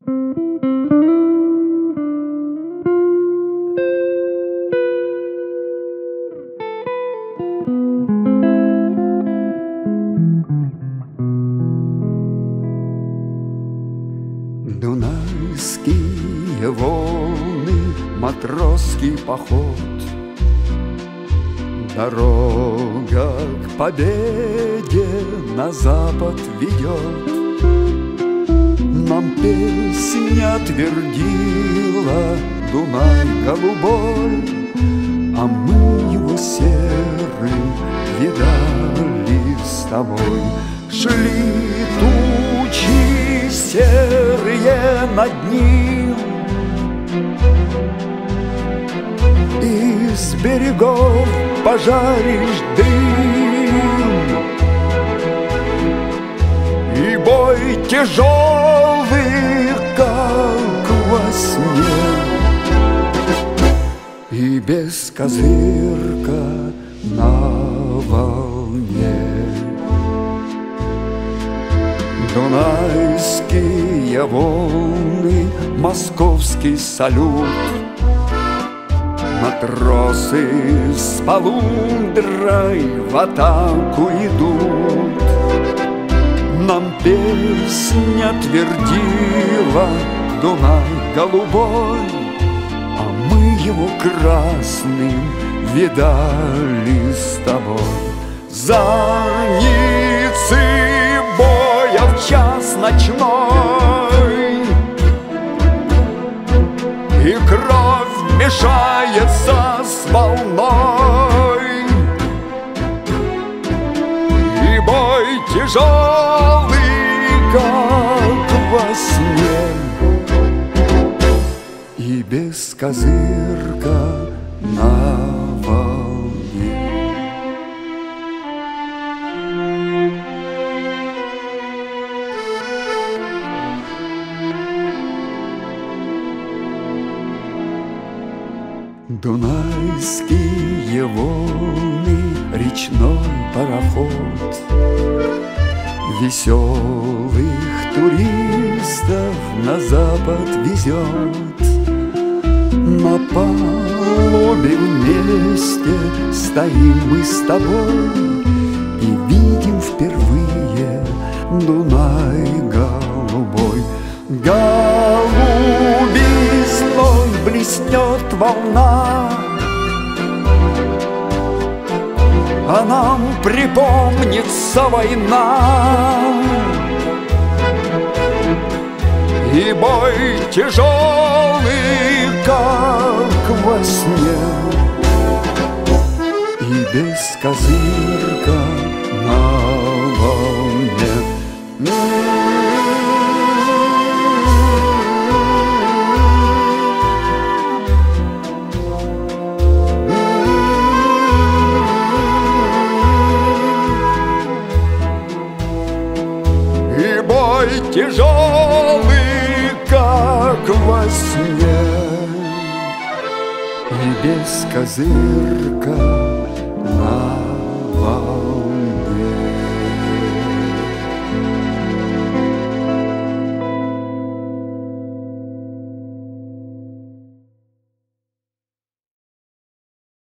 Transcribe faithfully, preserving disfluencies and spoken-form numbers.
Дунайские волны, матросский поход, дорога к победе на запад ведет. Нам песня твердила Дунай голубой, а мы его серым видали с тобой. Шли тучи серые над ним, из берегов пожаришь дым, и бой тяжелый, как во сне, и без козырка на волне. Дунайские волны, московский салют, матросы с полундрой в атаку идут. Нам песня твердила Дунай голубой, а мы его красным видали с тобой. Зорницы боя в час ночной, и кровь мешается с волной, и бой тяжелый, как во сне, и без козырка на волне. Дунайские волны, речной пароход, веселых туристов на запад везет. На палубе вместе стоим мы с тобой и видим впервые Дунай голубой. Голубизной блеснет волна, а нам припомнится война, и бой тяжелый, как во сне, и без козырка на волне. И бой тяжелый, как во сне, и без козырка